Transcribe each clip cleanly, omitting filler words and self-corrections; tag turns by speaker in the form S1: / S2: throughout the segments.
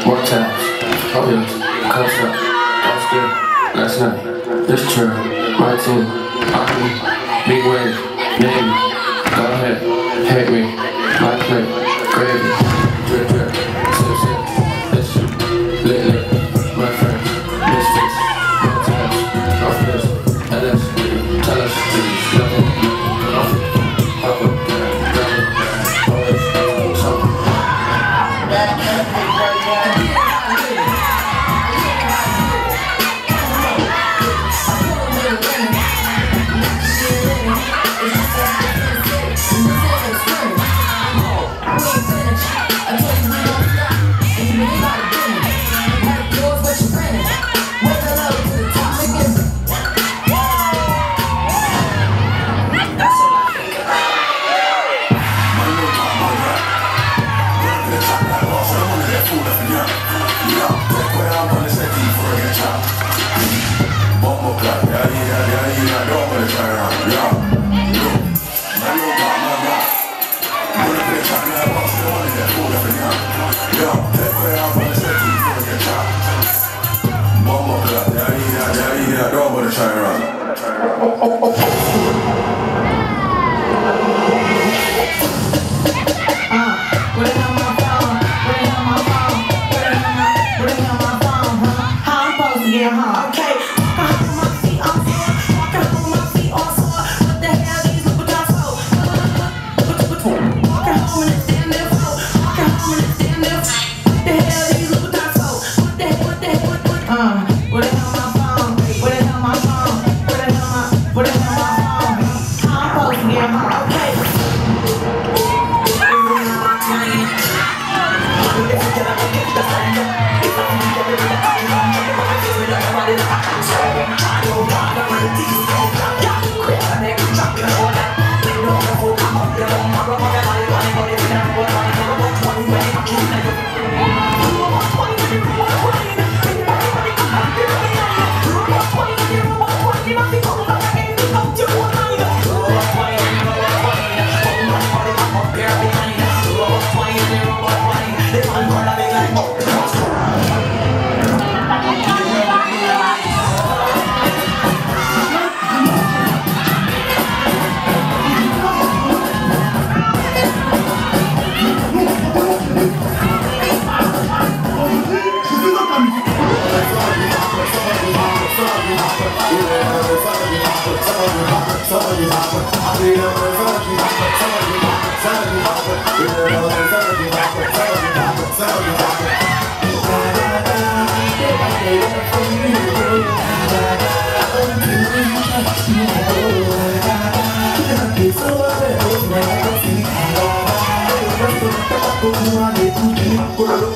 S1: More taps, oh yes, cups up, that's good, last night, this trip, my team, big wave, name me, go ahead, hate me, my plate, gravy, drip drip, sip sip, this shit, lit lit, my friends, misfits, more taps, off this, LS, tell us, nothing, off it, pop up, grab it, always, something.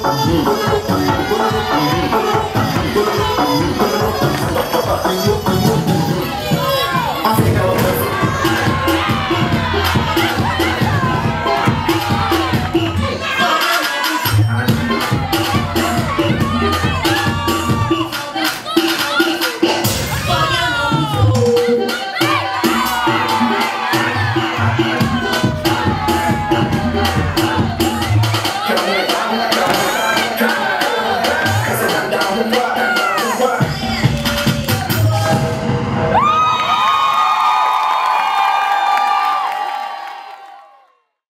S2: Go